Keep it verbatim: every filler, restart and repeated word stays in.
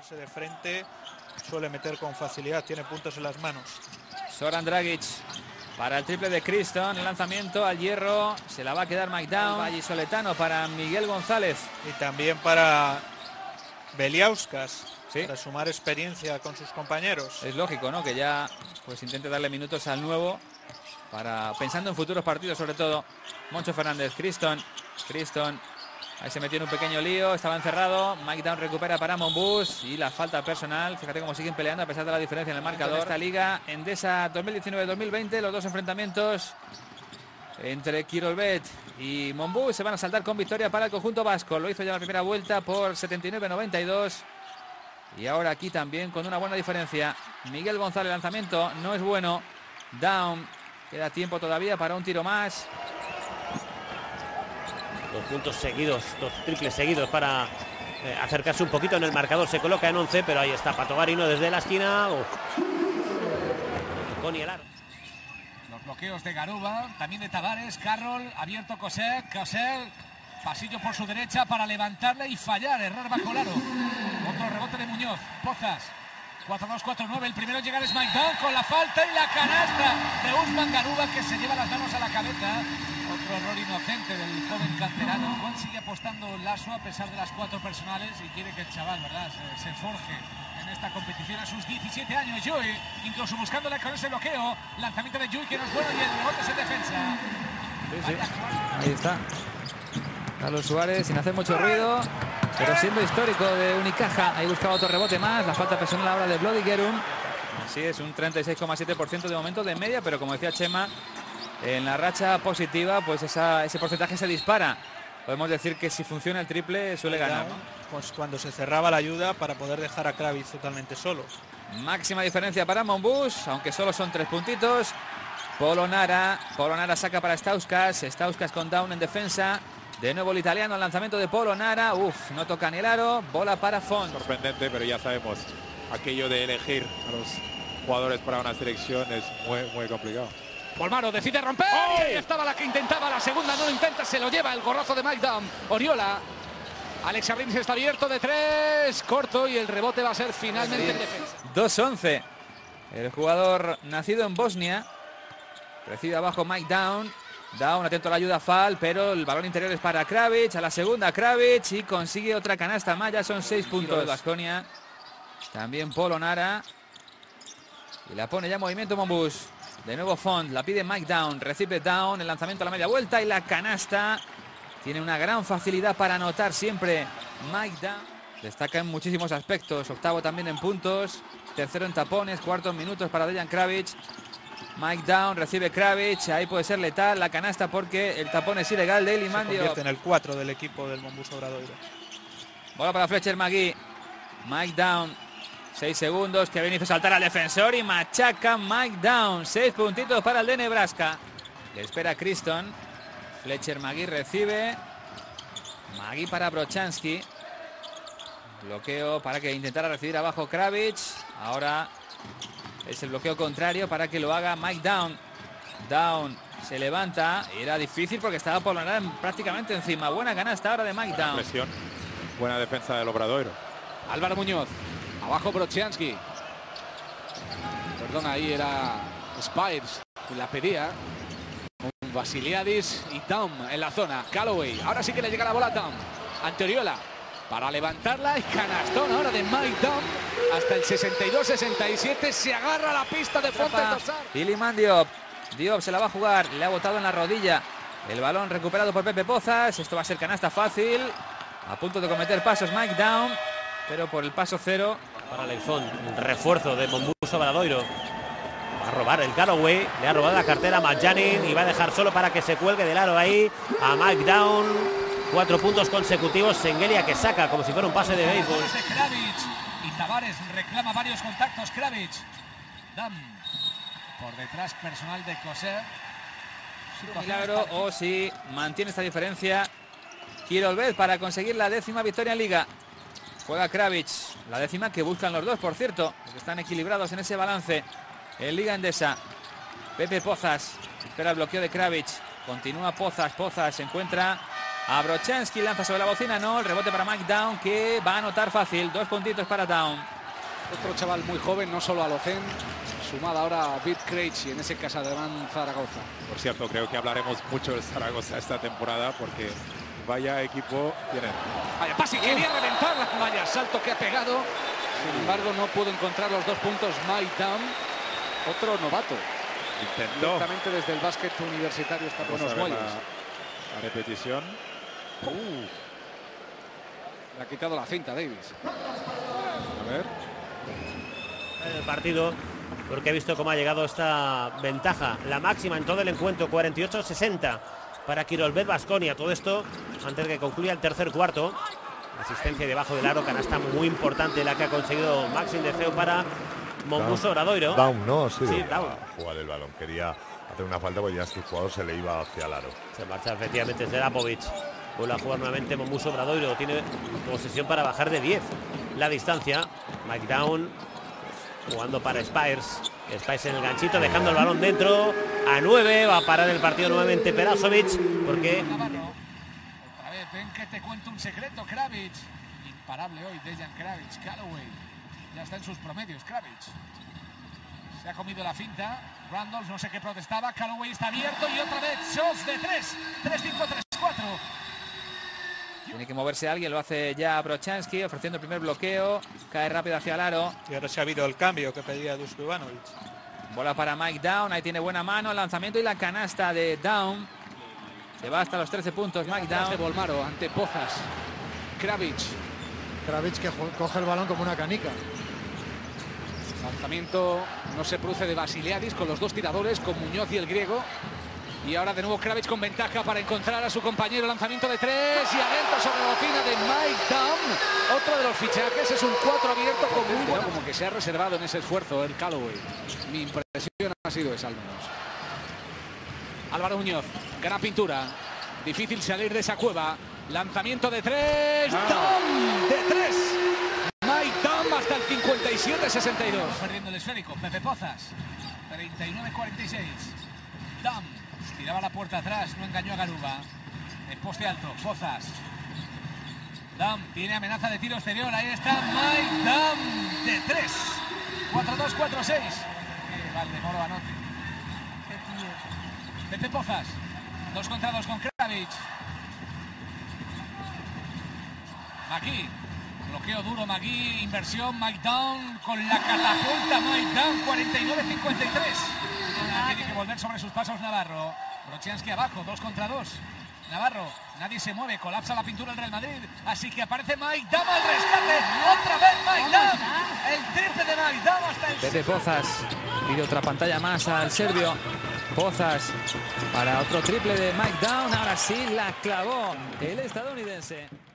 ponerse de frente, suele meter con facilidad, tiene puntos en las manos. Zoran Dragic para el triple de Criston, el lanzamiento al hierro, se la va a quedar Mike Down, vallisoletano para Miguel González. Y también para Beliauskas, sí, para sumar experiencia con sus compañeros. Es lógico, ¿no?, que ya pues intente darle minutos al nuevo, para pensando en futuros partidos, sobre todo. Moncho Fernández, Criston, Criston, ahí se metió en un pequeño lío, estaba encerrado. Mike Down recupera para Monbus y la falta personal. Fíjate cómo siguen peleando a pesar de la diferencia en el marcador. Esta liga Endesa dos mil diecinueve dos mil veinte, los dos enfrentamientos entre Quirolbet y Monbus se van a saltar con victoria para el conjunto vasco. Lo hizo ya la primera vuelta por setenta y nueve a noventa y dos. Y ahora aquí también con una buena diferencia. Miguel González, lanzamiento no es bueno. Down, queda tiempo todavía para un tiro más. Dos puntos seguidos, dos triples seguidos para eh, acercarse un poquito en el marcador. Se coloca en once, pero ahí está Pato Garino desde la esquina. Con el aro. Los bloqueos de Garuba, también de Tavares, Carroll, abierto Coser, Coser, pasillo por su derecha para levantarle y fallar, errar bajo el aro. Otro rebote de Muñoz, Pozas, cuatro dos cuatro nueve, el primero en llegar es Mike Down con la falta y la canasta de Usman Garuba, que se lleva las manos a la cabeza. Otro error inocente del joven canterano. Juan sigue apostando Lasso a pesar de las cuatro personales y quiere que el chaval, ¿verdad?, se, se forje en esta competición a sus diecisiete años. Yui, incluso buscándola con ese bloqueo. Lanzamiento de Yui que no es bueno y el rebote es en defensa. Sí, sí. Ahí está Carlos Suárez sin hacer mucho ruido, pero siendo histórico de Unicaja. Ahí buscaba otro rebote más. La falta personal ahora de Bloody Gerum. Así es, un treinta y seis coma siete por ciento de momento de media, pero como decía Chema, en la racha positiva, pues esa, ese porcentaje se dispara. Podemos decir que si funciona el triple suele ganar, ¿no? Pues cuando se cerraba la ayuda para poder dejar a Kravitz totalmente solo. Máxima diferencia para Monbus, aunque solo son tres puntitos. Polonara, Polonara saca para Stauskas, Stauskas con Down en defensa. De nuevo el italiano, el lanzamiento de Polonara. Uf, no toca ni el aro. Bola para Font. Sorprendente, pero ya sabemos, aquello de elegir a los jugadores para una selección es muy, muy complicado. Polmaro decide romper. ¡Oh! Y ahí estaba la que intentaba, la segunda no lo intenta, se lo lleva el gorrazo de Mike Down. Oriola. Alex Abrines está abierto de tres, corto, y el rebote va a ser finalmente en defensa. dos once. El jugador nacido en Bosnia. Recibe abajo Mike Down. Down atento a la ayuda Fall, pero el balón interior es para Kravitz. A la segunda Kravitz y consigue otra canasta más. Ya son seis puntos de Baskonia. También Polonara. Y la pone ya en movimiento Monbus. De nuevo Font, la pide Mike Down, recibe Down, el lanzamiento a la media vuelta y la canasta. Tiene una gran facilidad para anotar siempre Mike Down. Destaca en muchísimos aspectos, octavo también en puntos, tercero en tapones, cuarto en minutos para Dejan Kravitz. Mike Down, recibe Kravitz, ahí puede ser letal la canasta porque el tapón es ilegal de Iliman Diop. Se convierte en el cuatro del equipo del Monbus Obradoiro. Bola para Fletcher Magui, Mike Down. seis segundos, que bien hizo saltar al defensor y machaca Mike Down. seis puntitos para el de Nebraska. Le espera Criston. Fletcher Magui recibe. Magui para Brochansky. Bloqueo para que intentara recibir abajo Kravitz. Ahora es el bloqueo contrario para que lo haga Mike Down. Down se levanta. Era difícil porque estaba Polonara prácticamente encima. Buena canasta ahora de Mike Down. Presión. Buena defensa del Obradoiro. Álvaro Muñoz. Abajo Brochansky. Perdón, ahí era Spires que la pedía. Con Vasiliadis y Down en la zona. Calloway. Ahora sí que le llega la bola a Down. Ante Oriola. Para levantarla y canastón ahora de Mike Down. Hasta el sesenta y dos sesenta y siete. Se agarra la pista de Fonte Tosar. Iliman Diop. Diop se la va a jugar. Le ha botado en la rodilla. El balón recuperado por Pepe Pozas. Esto va a ser canasta fácil. A punto de cometer pasos Mike Down. Pero por el paso cero. Para Leixón, un refuerzo de Monbus Obradoiro. Va a robar el Calloway, le ha robado la cartera a Majanin y va a dejar solo para que se cuelgue del aro ahí a Mike Down. Cuatro puntos consecutivos, Sengelia que saca como si fuera un pase de béisbol. Y Tavares reclama varios contactos, Kravitz. Down por detrás, personal de Coser. Milagro o si mantiene esta diferencia Quirolbet para conseguir la décima victoria en Liga. Juega Kravitz, la décima que buscan los dos, por cierto, que están equilibrados en ese balance. En Liga Endesa, Pepe Pozas espera el bloqueo de Kravitz. Continúa Pozas, Pozas se encuentra a Brochanski, lanza sobre la bocina, no, el rebote para Mike Down, que va a anotar fácil, dos puntitos para Down. Otro chaval muy joven, no solo a Locen, sumada ahora a Bit Krejci en ese Casademán Zaragoza. Por cierto, creo que hablaremos mucho de Zaragoza esta temporada porque vaya equipo tienen. Vaya pase, quería reventar la vaya salto que ha pegado. Sin embargo, no pudo encontrar los dos puntos Mike Down, otro novato. Intentó. Directamente desde el básquet universitario está Vamos buenos a ver muelles. la, la repetición. Uh, le ha quitado la cinta Davis. A ver. El partido, porque he visto cómo ha llegado esta ventaja, la máxima en todo el encuentro, cuarenta y ocho a sesenta para Quirolbet Baskonia. Todo esto antes de que concluya el tercer cuarto. Asistencia debajo del aro, canasta muy importante la que ha conseguido Maxim de Feo para Mombuso Obradoiro. Down, ¿no? Sí, Sí, Down. a jugar el balón. Quería hacer una falta porque ya es que el jugador se le iba hacia el aro. Se marcha efectivamente Zerapovic. Vuelve a jugar nuevamente Mombuso Obradoiro. Tiene posesión para bajar de diez la distancia. Mike Down jugando para Spires. Spires en el ganchito, dejando el balón dentro. A nueve, va a parar el partido nuevamente Perasovic, porque... Navarro. Otra vez, ven que te cuento un secreto, Kravic. Imparable hoy, Dejan Kravic. Callaway ya está en sus promedios, Kravic. Se ha comido la finta. Randolph, no sé qué protestaba. Callaway está abierto y otra vez shots de tres. tres cinco tres cuatro. Tiene que moverse alguien, lo hace ya Brochanski, ofreciendo el primer bloqueo. Cae rápido hacia el aro. Y ahora se ha habido el cambio que pedía Dusko Ivanovic. Bola para Mike Down, ahí tiene buena mano, el lanzamiento y la canasta de Down. Se va hasta los trece puntos Mike Down de Down. Bolmaro ante Pozas. Kravic. Kravic que coge el balón como una canica. Lanzamiento no se produce de Basiliadis con los dos tiradores, con Muñoz y el griego. Y ahora de nuevo Kravic con ventaja para encontrar a su compañero. Lanzamiento de tres y abierto sobre la bocina de Mike Down. Otro de los fichajes, es un cuatro abierto con muy bueno. Como que se ha reservado en ese esfuerzo el Callaway. Mi impresión ha sido esa al menos. Álvaro Muñoz, gran pintura. Difícil salir de esa cueva. Lanzamiento de tres. Ah. Down de tres. Mike Down hasta el cincuenta y siete sesenta y dos. Perdiendo el esférico, Pepe Pozas. treinta y nueve cuarenta y seis. Down. Tiraba la puerta atrás, no engañó a Garuba. El poste alto, Pozas. Dam tiene amenaza de tiro exterior. Ahí está Mike Dam de tres. cuatro dos cuatro seis. Que Valdemoro anote. Pepe Pozas. Dos contra dos con Kravic. Magui. Bloqueo duro Magui. Inversión. Mike Down con la catapulta. Mike Down cuarenta y nueve cincuenta y tres. Tiene que volver sobre sus pasos Navarro. Brochanski abajo, dos contra dos. Navarro, nadie se mueve, colapsa la pintura el Real Madrid. Así que aparece Mike Down al rescate. Otra vez Mike Down. El triple de Mike Down hasta el... Pepe Pozas pide otra pantalla más al serbio. Pozas para otro triple de Mike Down. Ahora sí la clavó el estadounidense.